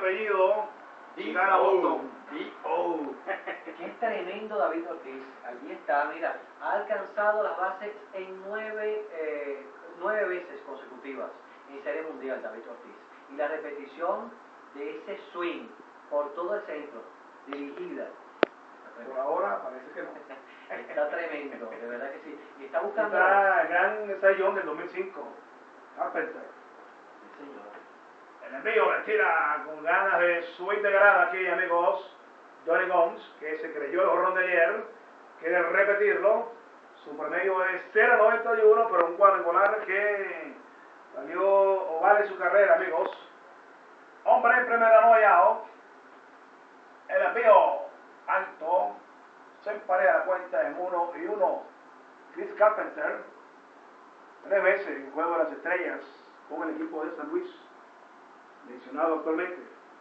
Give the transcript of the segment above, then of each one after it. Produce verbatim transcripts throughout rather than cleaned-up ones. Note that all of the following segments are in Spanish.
apellido y gana Boston. D O Qué tremendo David Ortiz. Allí está, mira, ha alcanzado las bases en nueve, eh, nueve veces consecutivas en Serie Mundial, David Ortiz. Y la repetición de ese swing por todo el centro, dirigida. Por ahora parece que no. Está tremendo, de verdad que sí. Y está buscando... Está el gran Cy Young del dos mil cinco. Carpenter. Sí, señor. El envío le tira con ganas de swing de grada aquí, amigos. Johnny Gomes, que se creyó el jorrón de ayer, quiere repetirlo. Su promedio es cero noventa y uno, pero un cuadrangular que valió o vale su carrera, amigos. Hombre en primera no hallado. El envío alto. Se emparea la cuenta en uno y uno. Chris Carpenter, tres veces en Juego de las Estrellas con el equipo de San Luis, mencionado actualmente.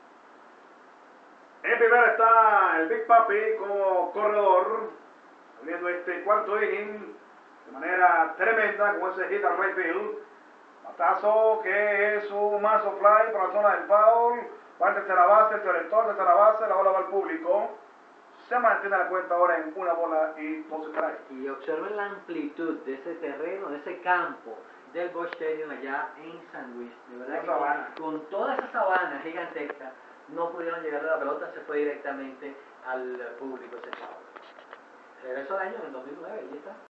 En primera está el Big Papi como corredor, abriendo este cuarto inning de manera tremenda con ese hit al right field. Batazo que es un mazo fly para la zona del foul. Va en tercera base, el selector, tercera base, la bola va al público. Se mantiene la cuenta ahora en una bola y dos strikes. Y observen la amplitud de ese terreno, de ese campo del Busch Stadium allá en San Luis. De verdad que con, con toda esa sabana gigantesca no pudieron llegar a la pelota, se fue directamente al público ese sábado. Regresó al año en el dos mil nueve, y está.